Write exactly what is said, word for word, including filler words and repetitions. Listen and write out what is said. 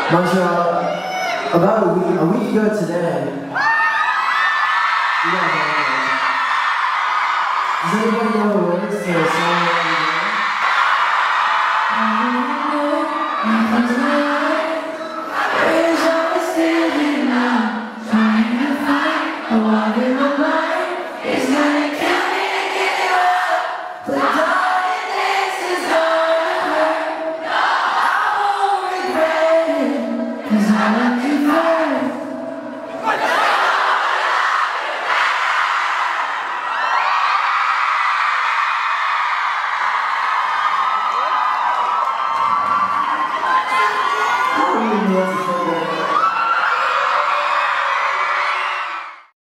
Montreal, about a week, a week ago today, you guys know, does anybody know the words to a song?